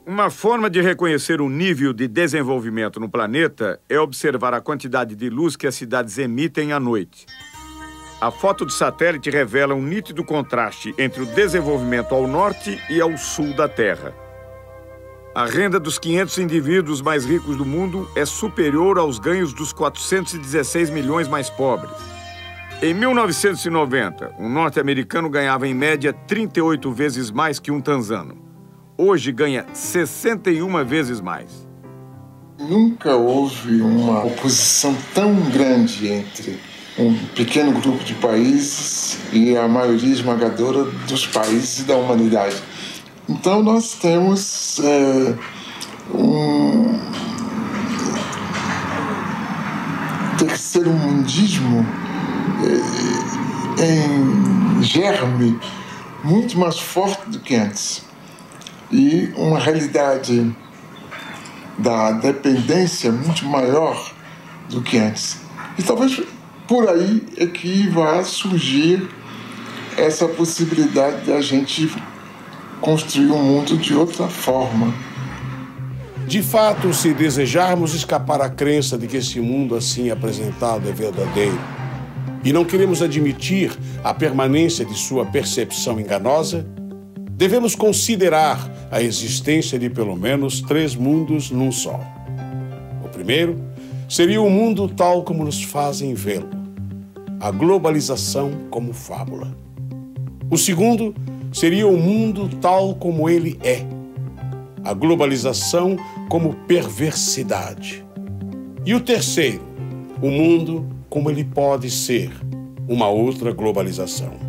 Uma forma de reconhecer o nível de desenvolvimento no planeta é observar a quantidade de luz que as cidades emitem à noite. A foto de satélite revela um nítido contraste entre o desenvolvimento ao norte e ao sul da Terra. A renda dos 500 indivíduos mais ricos do mundo é superior aos ganhos dos 416 milhões mais pobres. Em 1990, um norte-americano ganhava em média 38 vezes mais que um tanzano. Hoje ganha 61 vezes mais. Nunca houve uma oposição tão grande entre um pequeno grupo de países e a maioria esmagadora dos países da humanidade. Então nós temos um terceiro-mundismo em germe muito mais forte do que antes. E uma realidade da dependência muito maior do que antes. E talvez por aí é que vai surgir essa possibilidade de a gente construir um mundo de outra forma. De fato, se desejarmos escapar à crença de que esse mundo assim apresentado é verdadeiro e não queremos admitir a permanência de sua percepção enganosa, devemos considerar a existência de pelo menos 3 mundos num só. O primeiro seria o mundo tal como nos fazem vê-lo, a globalização como fábula. O segundo seria o mundo tal como ele é, a globalização como perversidade. E o terceiro, o mundo como ele pode ser, uma outra globalização.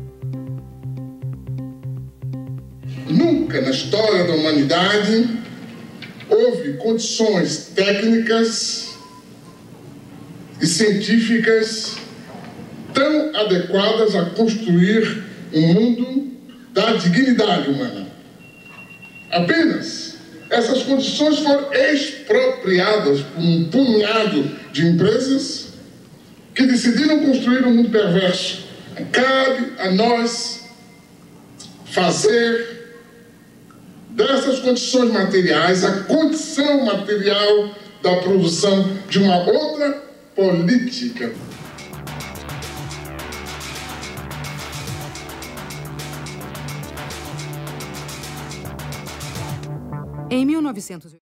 Nunca na história da humanidade houve condições técnicas e científicas tão adequadas a construir um mundo da dignidade humana. Apenas essas condições foram expropriadas por um punhado de empresas que decidiram construir um mundo perverso. Cabe a nós fazer dessas condições materiais a condição material da produção de uma outra política. Em 1980